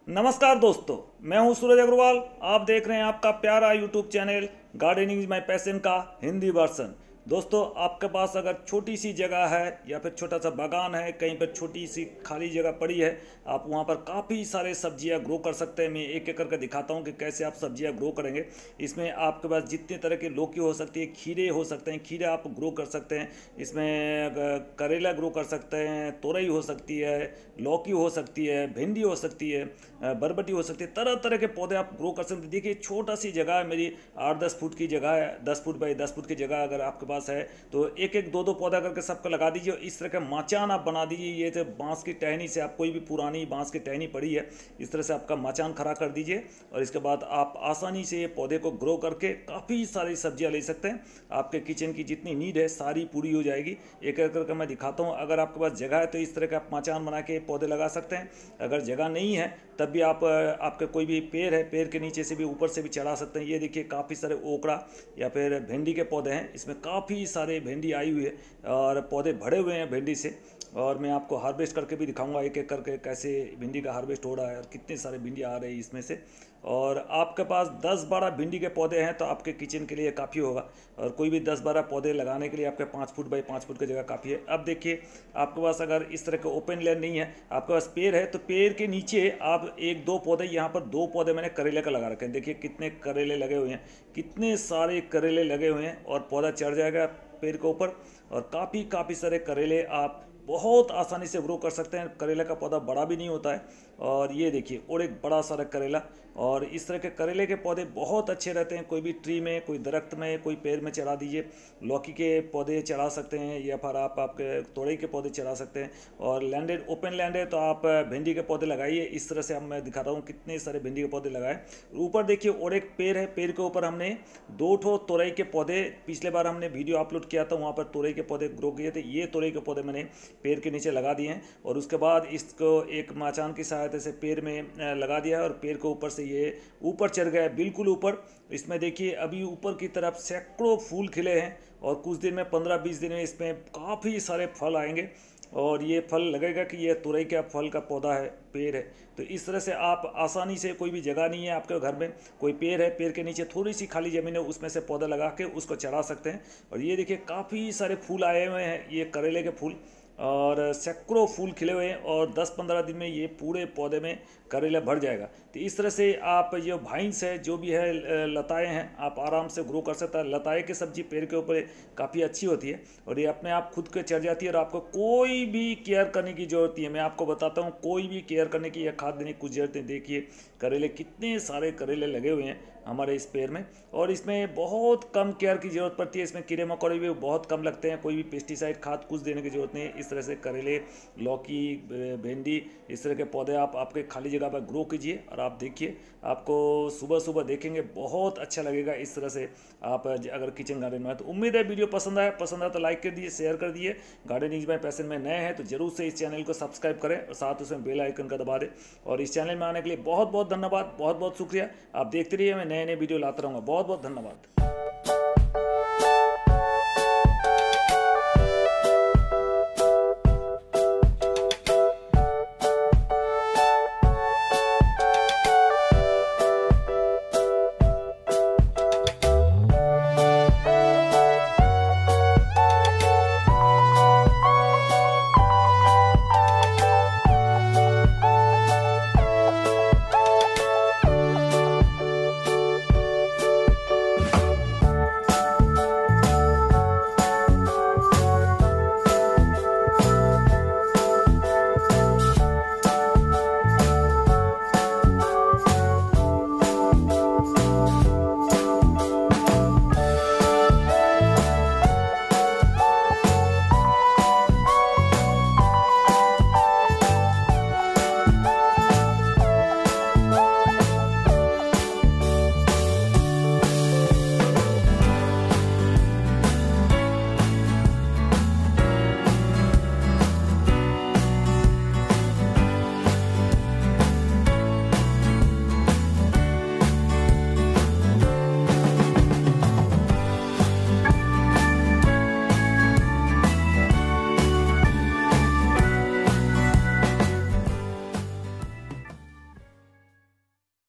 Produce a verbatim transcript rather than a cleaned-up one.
नमस्कार दोस्तों, मैं हूं सूरज अग्रवाल। आप देख रहे हैं आपका प्यारा YouTube channel gardening is my passion का हिंदी वर्सन। दोस्तों, आपके पास अगर छोटी सी जगह है या फिर छोटा सा बागान है, कहीं पर छोटी सी खाली जगह पड़ी है, आप वहां पर काफ़ी सारे सब्जियां ग्रो कर सकते हैं। मैं एक एक करके दिखाता हूं कि कैसे आप सब्जियां ग्रो करेंगे। इसमें आपके पास जितने तरह के लौकी हो सकती है, खीरे हो सकते हैं, खीरे आप ग्रो कर सकते हैं। इसमें अ, करेला ग्रो कर सकते हैं, तोरई हो सकती है, लौकी हो सकती है, भिंडी हो सकती है, अ, बरबटी हो सकती है। तरह तरह के पौधे आप ग्रो कर सकते हैं। देखिए, छोटा सी जगह है मेरी, आठ दस फुट की जगह है, दस फुट बाई दस फुट की जगह अगर आपके पास है तो एक एक दो दो पौधा करके सबको लगा दीजिए। और इस तरह का मचान आप बना दीजिए। ये तो बांस की टहनी से, आप कोई भी पुरानी बांस की टहनी पड़ी है, इस तरह से आपका मचान खड़ा कर दीजिए। और इसके बाद आप आसानी से ये पौधे को ग्रो करके काफ़ी सारी सब्जियां ले सकते हैं। आपके किचन की जितनी नीड है सारी पूरी हो जाएगी। एक एक करके मैं दिखाता हूँ। अगर आपके पास जगह है तो इस तरह का आप मचान बना के पौधे लगा सकते हैं। अगर जगह नहीं है तब भी आप आपके कोई भी पेड़ है, पेड़ के नीचे से भी ऊपर से भी चढ़ा सकते हैं। ये देखिए, काफ़ी सारे ओकड़ा या फिर भिंडी के पौधे हैं। इसमें काफ़ी सारे भिंडी आई हुई है और पौधे भरे हुए हैं भिंडी से। और मैं आपको हार्वेस्ट करके भी दिखाऊंगा एक एक करके कैसे भिंडी का हार्वेस्ट हो रहा है और कितने सारे भिंडी आ रही है इसमें से। और आपके पास दस बारह भिंडी के पौधे हैं तो आपके किचन के लिए काफ़ी होगा। और कोई भी दस बारह पौधे लगाने के लिए आपके पाँच फुट बाई पाँच फुट की जगह काफ़ी है। अब देखिए, आपके पास अगर इस तरह का ओपन लैंड नहीं है, आपके पास पेड़ है, तो पेड़ के नीचे आप एक दो पौधे, यहाँ पर दो पौधे मैंने करेले का लगा रखे हैं। देखिए कितने करेले लगे हुए हैं, कितने सारे करेले लगे हुए हैं। और पौधा चढ़ जाएगा पेड़ के ऊपर और काफ़ी काफ़ी सारे करेले आप बहुत आसानी से ग्रो कर सकते हैं। करेले का पौधा बड़ा भी नहीं होता है। और ये देखिए, और एक बड़ा सारा करेला। और इस तरह के करेले के पौधे बहुत अच्छे रहते हैं। कोई भी ट्री में, कोई दरख्त में, कोई पेड़ में चढ़ा दीजिए। लौकी के पौधे चढ़ा सकते हैं या फिर आप आपके तोरई के पौधे चढ़ा सकते हैं। और लैंडेड ओपन लैंड है तो आप भिंडी के पौधे लगाइए। इस तरह से हम मैं दिखा रहा हूँ कितने सारे भिंडी के पौधे लगाए। ऊपर देखिए, और एक पेड़ है, पेड़ के ऊपर हमने दो ठो तोरई के पौधे, पिछले बार हमने वीडियो अपलोड किया था, वहाँ पर तोरई के पौधे ग्रो किए थे। ये तोरई के पौधे मैंने पेड़ के नीचे लगा दिए हैं। और उसके बाद इसको एक मचान की सहायता से पेड़ में लगा दिया है और पेड़ के ऊपर से ये ऊपर चढ़ गया है, बिल्कुल ऊपर। इसमें देखिए, अभी ऊपर की तरफ सैकड़ों फूल खिले हैं और कुछ दिन में, पंद्रह बीस दिन में इसमें काफ़ी सारे फल आएंगे। और ये फल लगेगा कि ये तुरई का फल का पौधा है, पेड़ है। तो इस तरह से आप आसानी से, कोई भी जगह नहीं है आपके घर में, कोई पेड़ है, पेड़ के नीचे थोड़ी सी खाली ज़मीन है, उसमें से पौधा लगा के उसको चढ़ा सकते हैं। और ये देखिए, काफ़ी सारे फूल आए हुए हैं, ये करेले के फूल, और सैकड़ों फूल खिले हुए हैं। और दस पंद्रह दिन में ये पूरे पौधे में करेला भर जाएगा। तो इस तरह से आप ये वाइन्स है, जो भी है लताएं हैं, आप आराम से ग्रो कर सकते हैं। लताएं की सब्जी पेड़ के ऊपर काफ़ी अच्छी होती है और ये अपने आप खुद के चढ़ जाती है और आपको कोई भी केयर करने की ज़रूरत नहीं है। मैं आपको बताता हूँ, कोई भी केयर करने की या खाद देने की कुछ ज़रूरत नहीं। देखिए, करेले, कितने सारे करेले लगे हुए हैं हमारे इस पेड़ में। और इसमें बहुत कम केयर की ज़रूरत पड़ती है। इसमें कीड़े मकोड़े भी बहुत कम लगते हैं। कोई भी पेस्टिसाइड खाद कुछ देने की ज़रूरत नहीं है। इस तरह से करेले, लौकी, भिंडी, इस तरह के पौधे आप आपके खाली जगह पर ग्रो कीजिए। और आप देखिए, आपको सुबह सुबह देखेंगे बहुत अच्छा लगेगा। इस तरह से आप अगर किचन गार्डन में है तो उम्मीद है वीडियो पसंद आया। पसंद आया तो लाइक कर दीजिए, शेयर कर दिए। गार्डनिंग इज माय पैशन में नए हैं तो जरूर से इस चैनल को सब्सक्राइब करें और साथ उसमें बेल आइकन का दबा दें। और इस चैनल में आने के लिए बहुत बहुत धन्यवाद, बहुत बहुत शुक्रिया। आप देखते रहिए, मैं नए नए वीडियो लाता रहूँगा। बहुत बहुत धन्यवाद।